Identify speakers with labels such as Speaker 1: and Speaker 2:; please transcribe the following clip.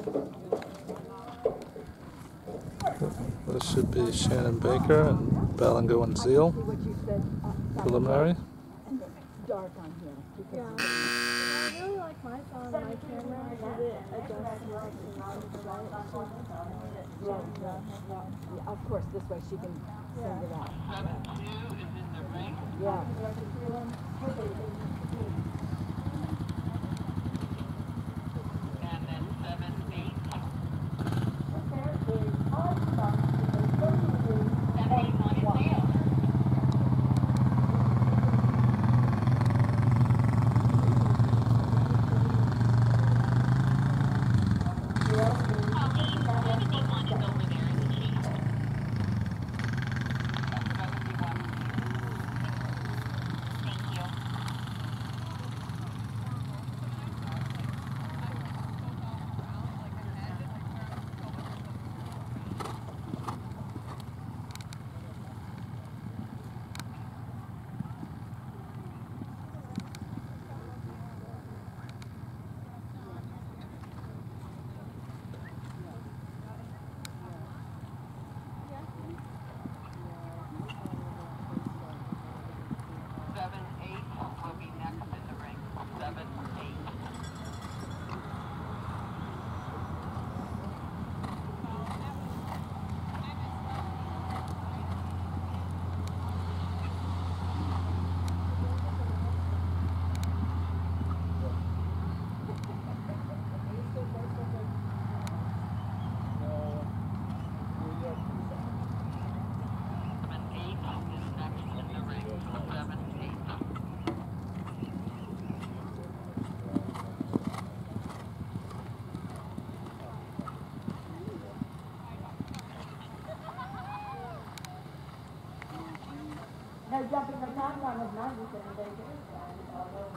Speaker 1: This should be Shannon Baker and Balango and Zeal. Preliminary.
Speaker 2: Dark on here. Yeah. I really like my phone, my camera, because it adjusts right.
Speaker 3: Yeah, of course, this way she can send it out.
Speaker 4: 7-2 is in the ring.
Speaker 3: Yeah.
Speaker 4: And then 7-8. 7-8-1 is Zeal. Colleen, 71 is over there in the chief. 71. Thank you. Will be next in the ring. 7-8.
Speaker 3: No jumping the timeline was 90 seconds.